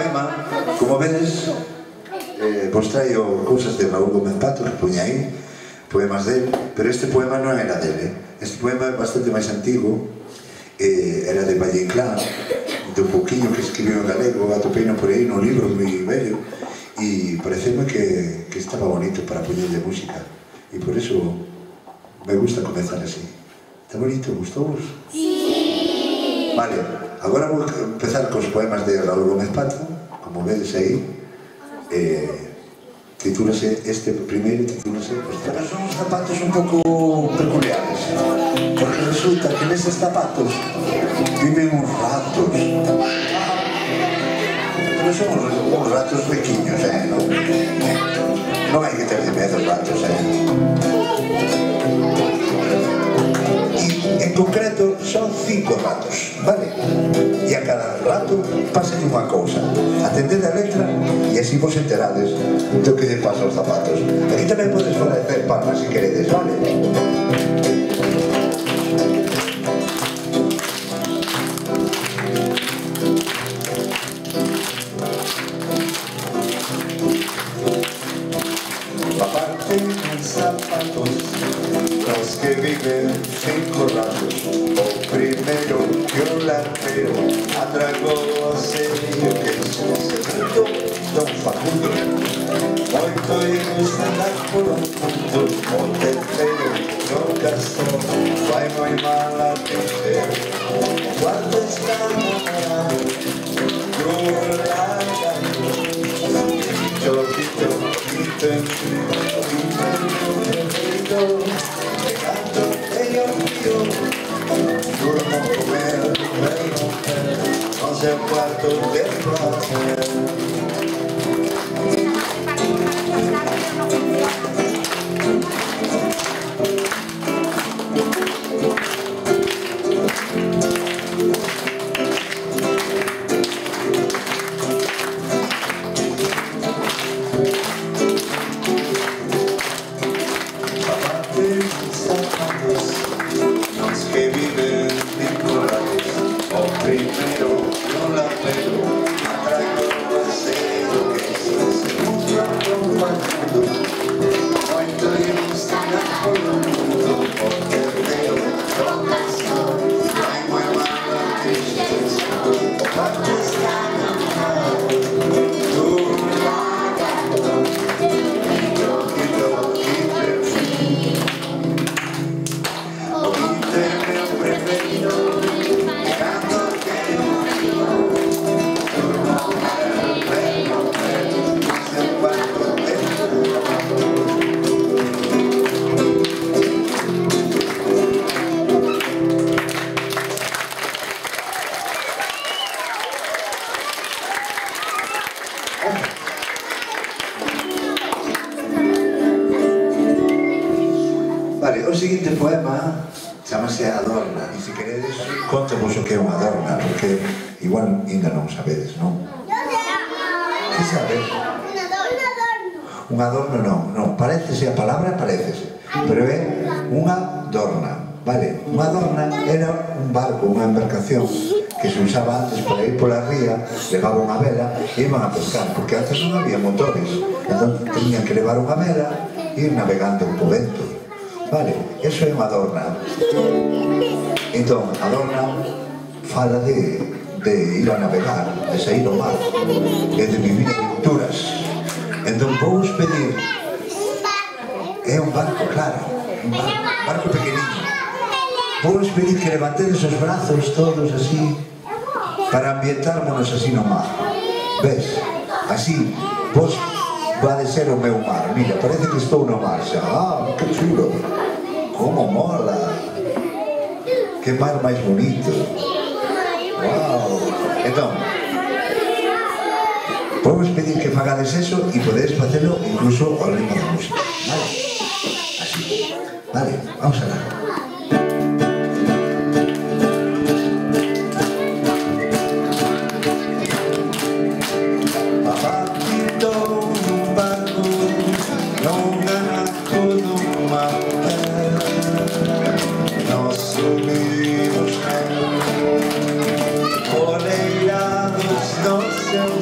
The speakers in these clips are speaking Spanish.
poema, como vedes, vos traio cousas de Raúl Gómez Pato, que puña aí, poemas del, pero este poema non era dele. Este poema é bastante máis antigo, era de Valle Inclán, do pouquiño que escribiu en galego, atopeino por aí no libro moi bello, e pareceme que estaba bonito para poñerlle música, e por eso me gusta comenzar así. Está bonito, gustou-vos? Sí! Vale, agora vou empezar cos poemas de Raúl Gómez Pato, como vedes aí. Titúlase, este primeiro titúlase pero son uns zapatos un pouco peculiares, porque resulta que neses zapatos viven uns ratos, pero son uns ratos pequeños, non hai que ter de medo os ratos, En concreto, son 5 ratos, vale? E a cada rato pasa unha cousa. Atended a letra e así vos enterades do que lle pasa aos zapatos. Aquí tamén podes facer palmas se queredes, vale? Aparte dos zapatos, los que viven 5 ratos, o primeiro que o larguero atragou o serio que es un segundo don Facundo. Moito imos andar por un punto, o terceiro non casou, vai moi mal a terceiro, o cuarto está namorado, curragando, chorrito, durmo comer, no sé cuarto de placer. Los que viven vinculados, o primero no la pelo, atraigo a cero que se segundo compartido. Muito ilustrado por un mundo, o tercero no casó, hay muy mala tristeza, o parte está enamorado, tú lagando, Vale, o seguinte poema chamase Adorna, e se queredes conto-vos o que é unha adorna, porque igual ainda non sabedes, non? Que sabes? Un adorno non, parécese, a palabra parécese, pero é unha dorna, vale? Unha dorna era un barco, unha embarcación que se usaba antes para ir pola ría, levaba unha vela e iban a pescar, porque antes non había motores, entón tenían que levar unha vela e ir navegando po vento. Vale, eso é unha adorna. Entón, a adorna fala de ir a navegar, de sair ao mar, e de vivir aventuras. Entón, vou pedir, é un barco, claro, un barco pequeniño. Vou pedir que levantedes os brazos todos así, para ambientármonos así no mar. Ves, así, vos vade ser o meu mar. Mira, parece que estou no mar xa. Ah, que chulo. Como mola. Que mar máis bonito. Wow. Entón, vamos pedir que fagades eso e podedes facelo incluso ao ritmo da música. Vale? Así. Vale, vamos a ver. Oleirados nos seus mares.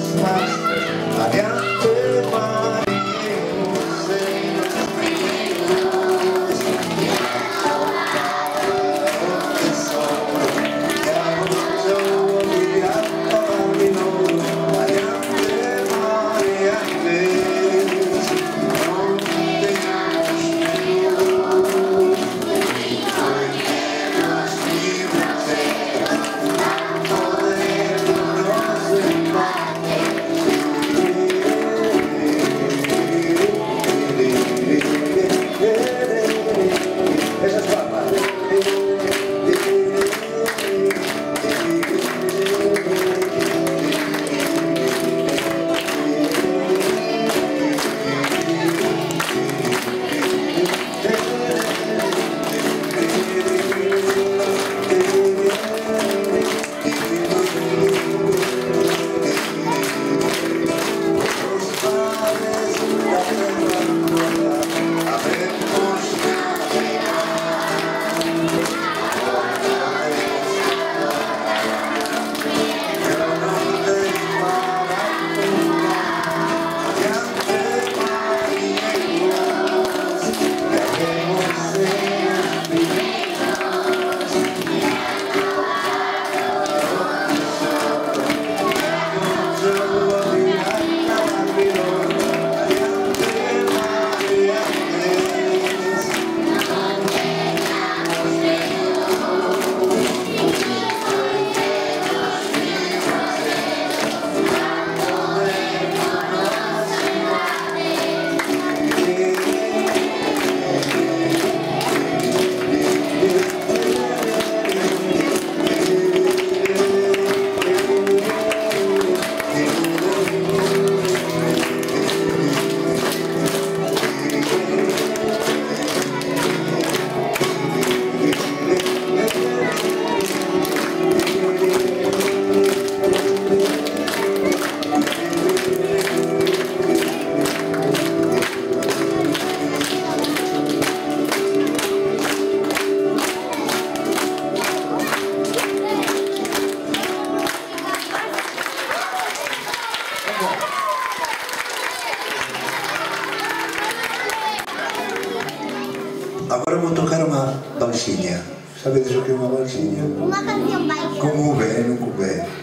Agora vou tocar unha balsiña. Sabedes o que é unha balsiña? Unha canción baixo. Con V, non con B.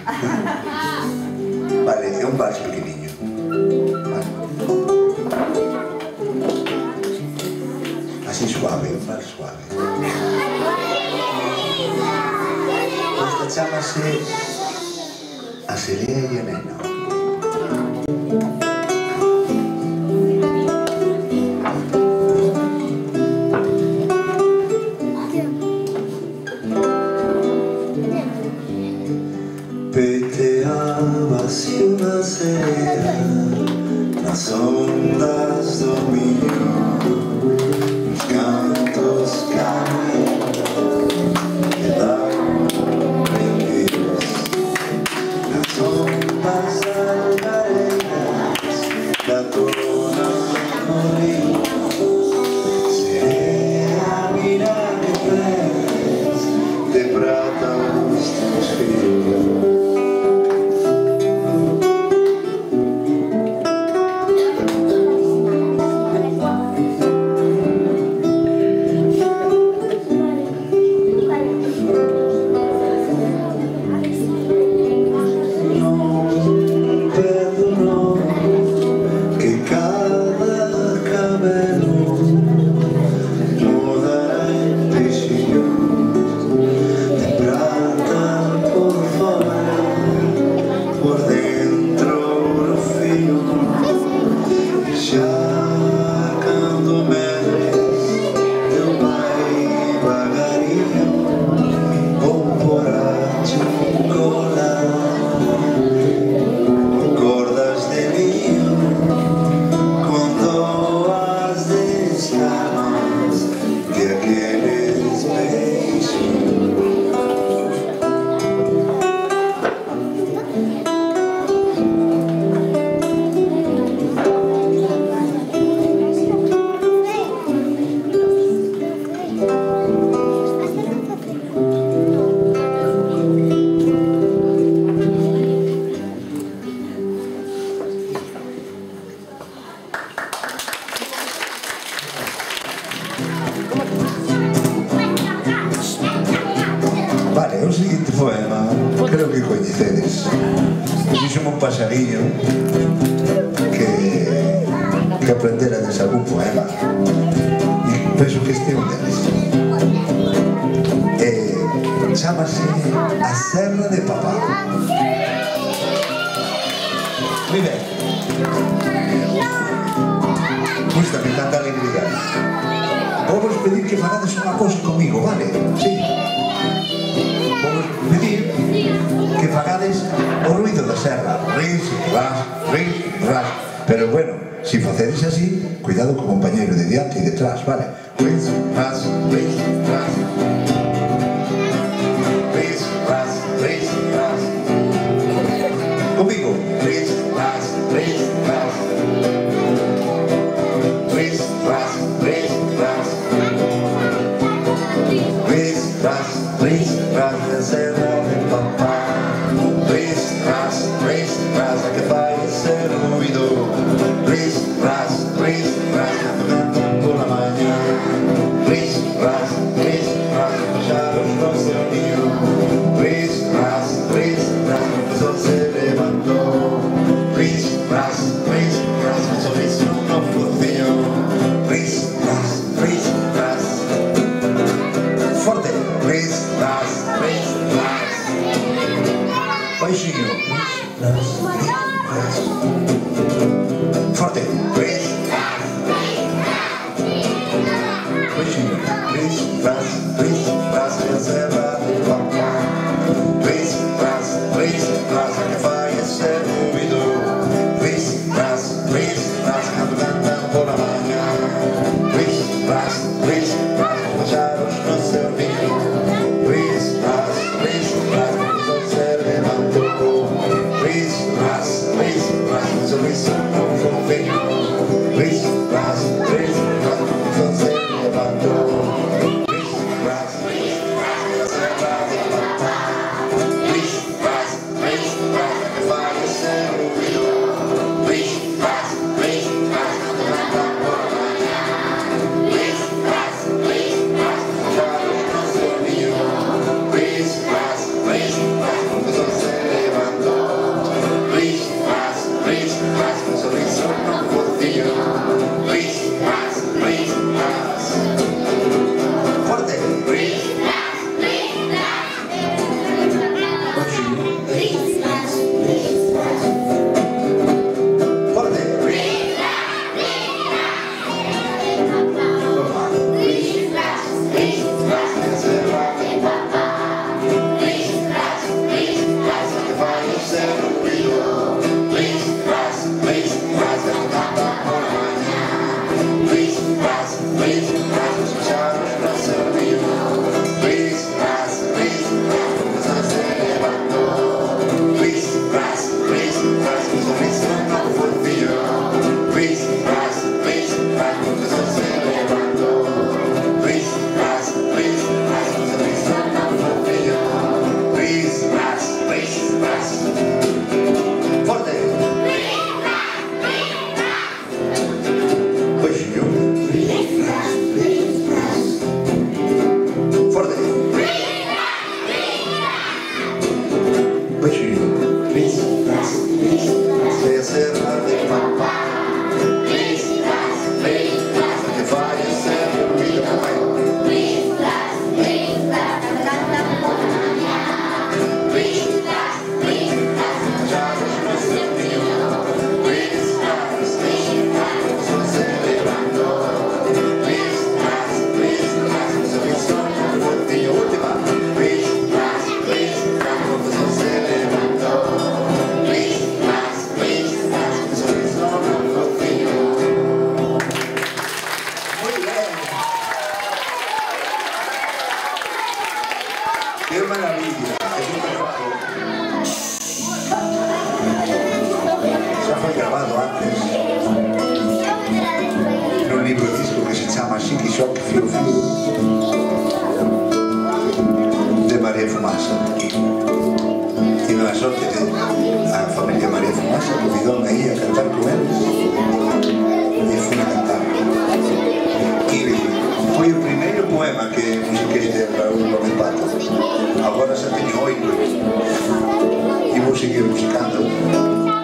Vale, é un vals pequeniño. Vale. Así suave, un vals suave. Esta chámase A Serea e a Nena. Peteaba-se unha serea nas ondas do millo, nos cantos caen quedaron prendidos nas ondas algareiras da dona Morinho. Serea, mira que ves de prata os teus filhos. pasarillo que aprenderades algún poema e penso que este é un deles. Chámase A Serra de Papá. Moi ben. Gusta que tanta alegría. Vamos pedir que fagades unha cosa comigo, vale? Sí. Vamos pedir que fagades o ruido da serra. Ris, ras. Pero bueno, si facedes así, cuidado co compañeiro de diante e detrás, vale? Ris, ras. Conmigo. Ris, ras. La serra de papá. Ris, ras, a que fai ese ruido. Ris, ras, cantando por la mañana. Ris, ras, pasaron no se unió. Ris, ras, el sol se levantó. Ris, ras, el sorriso no funcionó. Ris, ras, fuerte. Ris, ras. Baixinho. Ris, ras. Forte. Ris, baixinho. Ris, ras, a serra de papá. Ris, ras, a que fai ese ruido. Ris, ras, cantando por la mañana. Ris, ras, los pájaros no se olvidan. Ris, ras, el sol se levantó. Ris, ras, el sorriso no funcionó. Ris, ras, el sol se levantó. Ris, ras, la serra de papá. Ris, ras, que fai ese ruido. Ris, ras, cantando por la mañana. Ris, ras, los pájaros no se olvidan. Ris, ras, el sol se levantó. Ris, ras, el sorriso no funcionó. Ris, ras. Fuerte. Ris, fuerte. La serra de papá. Que fai ese ruido. Ris, ras, cantando por la mañana. Ris, ras, los pájaros no se olvidan. Ris, ras, el sol se levantó. Ris, ras, el sorriso no funcionó. Ris, ras, el sol se levantó. Ris, ras, el sorriso no funcionó. Ris, ras. Fuerte. Baixinho. Fuerte. Baixinho. Se a serra de papá. Que fai ese ruido. ¡Qué maravilla! Ya fue grabado antes en un libro disco que se llama Chiqui Shock Fio Fio de María Fumasa. Tive la sorte de a familia María Fumasa convidóme aí a cantar con eles e fui a cantar. E foi o primeiro poema que musiquei de Raúl Gómez Pato. Agora xa teño 8 e vou seguir musicando.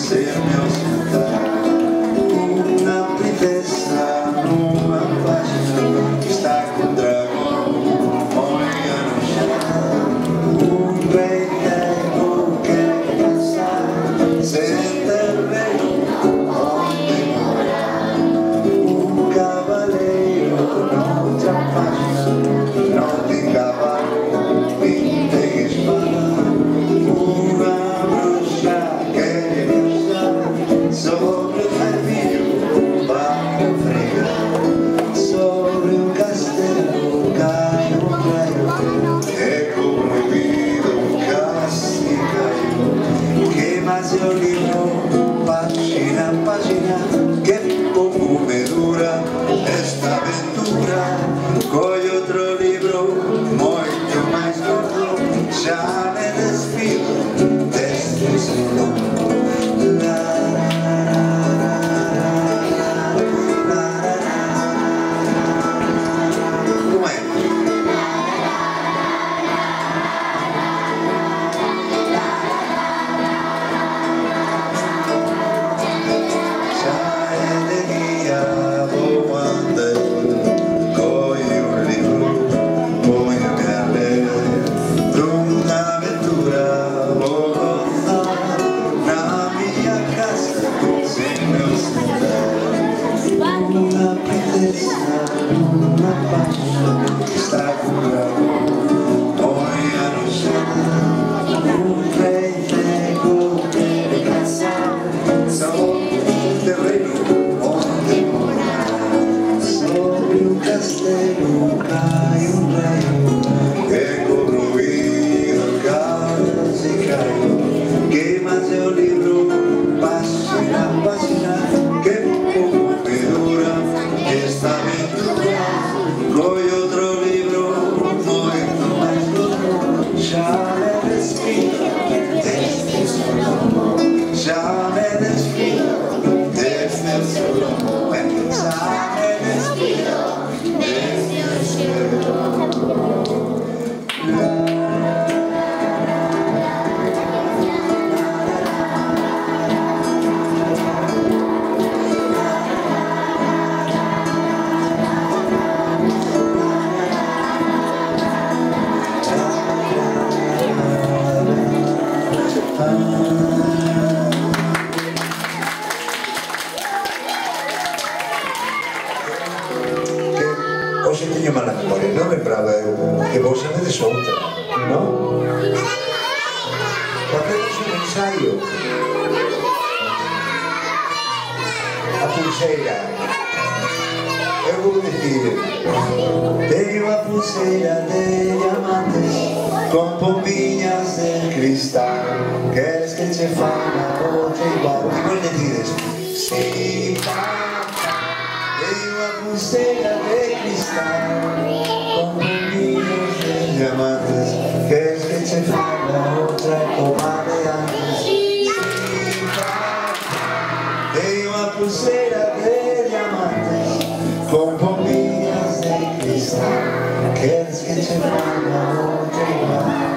se me ausenta una princesa numa página que está com dragão, olha no chão. Um rei tengo que casar, senta el rei onde morar. Um cavaleiro noutra página, não tem cavalo, nem tem espada. Uma bruxa quer viajar sobre o caminho para fregar. Sobre o castelo cai um raio, é comovido, casi caiu. Queima seu livro, página a página, que pouco me dura esta aventura. Coi outro livro, muito mais gordo, já me despido deste segundo. Como é? Já é de dia, vou andando, coi livro, ponho-me a ler. De uma aventura vou gozar na minha casa, sem meu celular. Uma princesa numa página que está com dragão, olha no chão. Um rei tengo que casar, sobre o terreno onde morar. Sobre o castelo cai um raio, é corroído, casi caiu. Queima seu livro, página a página, que pouco me dura esta aventura. Coi outro livro, muito mais duro, já me despido deste solo. Já me despido deste solo. Já me despido deste solo. Hoxe teño mala memoria, non lembraba eu que vos sabedes outra, non? Facemos un ensaio. A pulseira. Eu vou dicir: teño a pulseira de diamantes con pompiñas de cristal. Queres que che faga outra igual? E vos decides: si, teño a pulseira de cristal con pompiñas de diamantes. Queres que che faga outra como a de antes? Teño a pulseira de diamantes con pompiñas de cristal. Queres que che faga outra igual?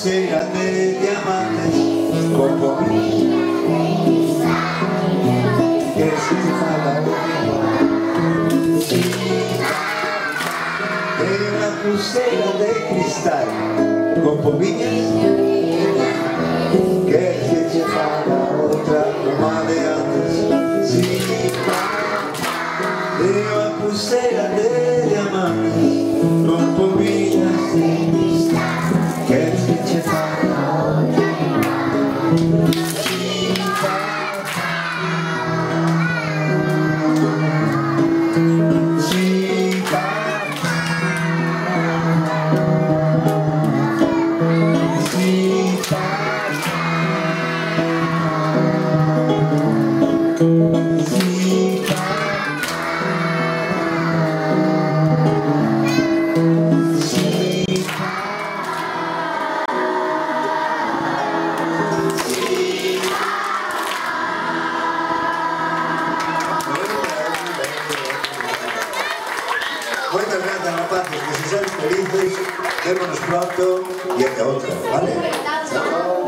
pulseira de diamantes con pomillas que se te fala una pulseira de cristal con pomillas que se te fala outra como de antes una pulseira de diamantes con pomillas que se te fala outra Moitas grazas, rapaces, que se sean felices, vémonos pronto e ata outra, vale? Chao.